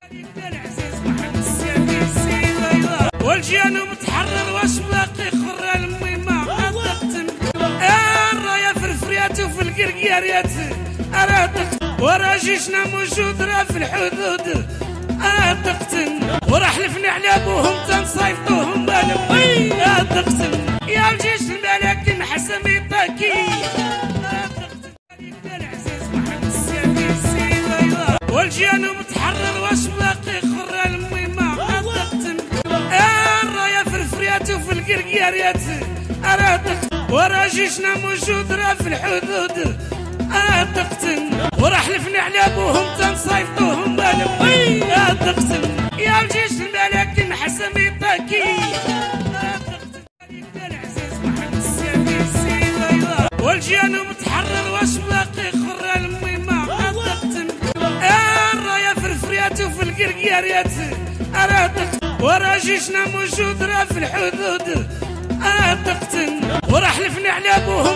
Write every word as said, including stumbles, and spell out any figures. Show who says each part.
Speaker 1: والجيان متحرر واش باقي خرى الميمة قدقتن الراية في الفريات وفي القرقياريات راه دقتن وراه جيشنا موجود راه في الحدود راه دقتن وراه حلفنا على بوهم تنصيفطوهم بالمي راه دقتن يا الجيش الملكي محسن يطاكي راه دقتن العزيز محمد السيدي السيدة والجيان متحرر واش باقي خرى الميمة قدقتن الراية في الفريات وفي القرقياريات راه دقتن وراه جيشنا موجود راه في الحدود راه دقتن وراه حلفنا على بوهم تنصيفطوهم بالمي راه دقتن يا الجيش الملكي محسن يطاكي راه دقتن العزيز محمد السيدي السيدة والجيان متحرر واش باقي خرى الميمة قدقتن الراية في الفريات وفي القرقياريات راه دقتن وراه جيشنا موجود راه في الحدود راه دقتن وراه حلفنا على بوهم